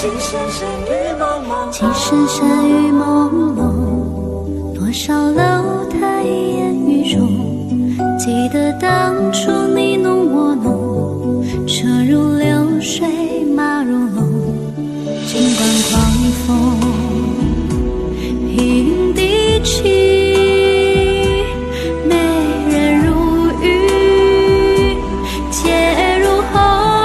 情深深雨朦胧，多少楼台烟雨中，记得当初你侬我侬，车如流水马如龙，尽管狂风平地起，美人如玉洁如红。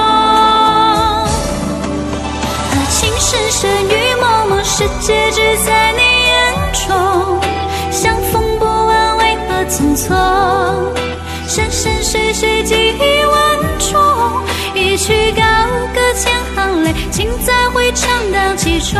情深深雨蒙蒙，世界只在你眼中，相逢不问为何匆匆，山山水水几万重，一曲高歌千行泪，尽在会唱荡其中。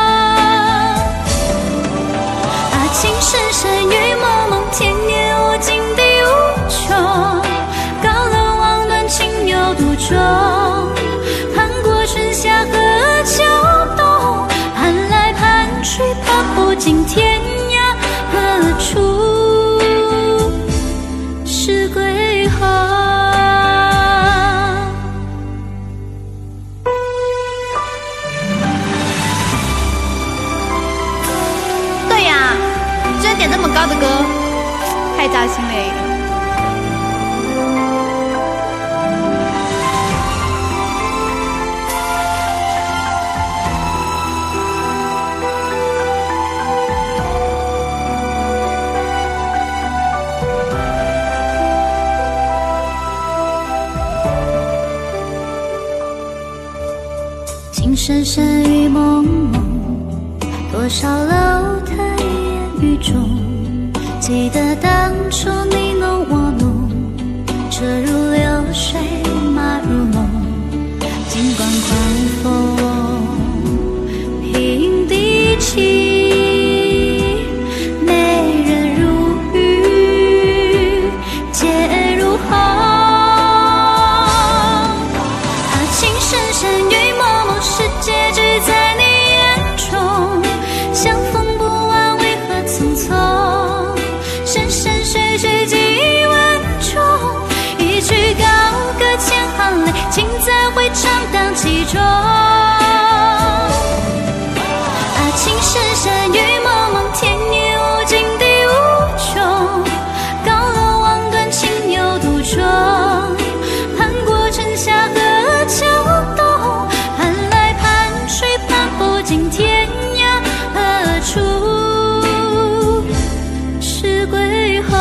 情深深雨蒙蒙，天也无尽地无穷，高楼望断情有独钟，盼过春夏和秋冬，盼来盼去盼不尽天涯何处是归航。 对呀，居然点这么高的歌，太扎心嘞。 情深深雨蒙蒙，多少楼台烟雨中，记得当初你侬我侬，车如流水马如龙，尽管狂风平地起，美人如玉洁如红。情深深雨蒙蒙，世界只在你眼中，相逢不问为何匆匆，山山水水几万重，一曲高歌千行泪，尽在会唱荡其中。情深深雨蒙蒙，天也无尽地无穷，高楼望断情有独钟，盼过春夏和秋冬，盼来盼去盼不尽天涯何处是归航。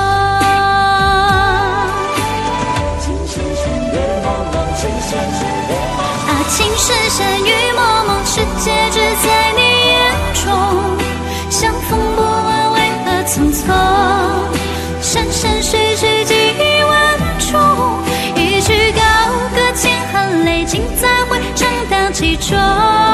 情深深雨蒙蒙，世界只在你眼中，相逢不问为何匆匆，山山水水几万重，一曲高歌千行泪，尽在会唱荡其中。